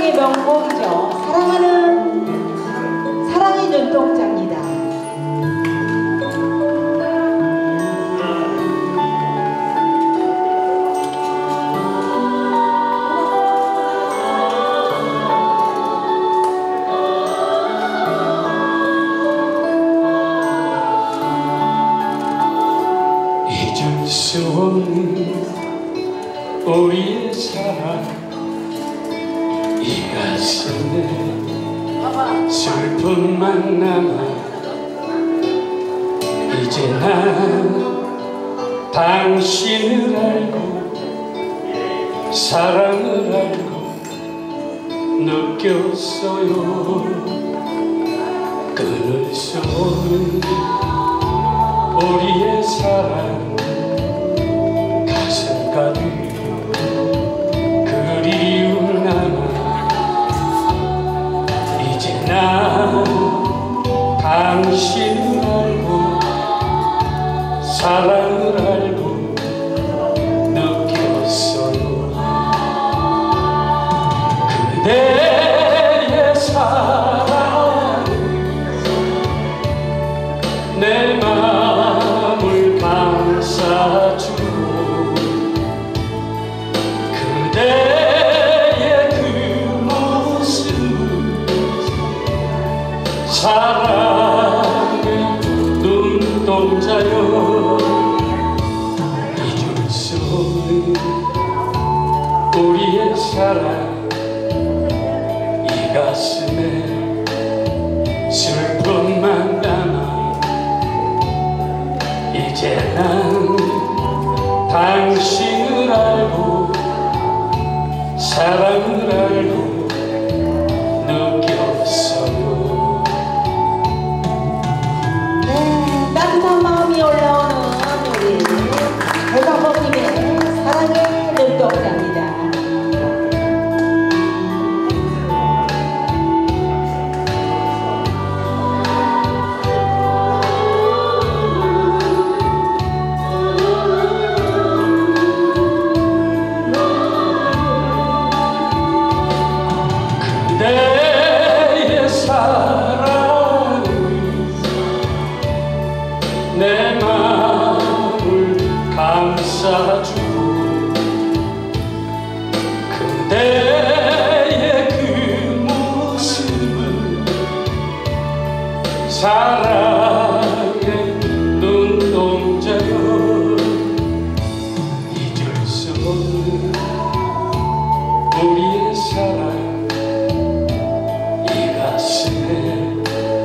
사랑의 명곡이죠. 사랑의 눈동자입니다. 잊을 수 없는 우리의 사랑, 이 가슴에 슬픔만 남아. 이제 난 당신을 알고 사랑을 알고 느꼈어요. 끊을 수 없는 우리의 사랑, 가슴 가득 그리움 남아. 이제 난 당신을 알고 사랑을 알고 느꼈어요. 그대의 사랑은 내 마음을 감싸주고, 그대의 그 모습 사랑의 눈동자여. 잊을 수 없는 우리의 사랑, 이 가슴에 슬픔만 남아. 이제 난 당신을 알고 사랑을 알고 느꼈어요. 네, 따뜻한 마음이 올라오는 우리 배상범님의 사랑의 눈동자입니다. 그대의 사랑은 내 마음을 감싸주고, 그대의 그 모습은 사랑의 눈동자여. 잊을 수 없는 우리의 사랑, 가슴에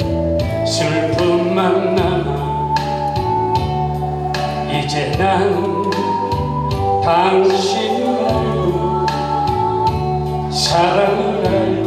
슬픔만 남아. 이제 난 당신을 알고 사랑을 알고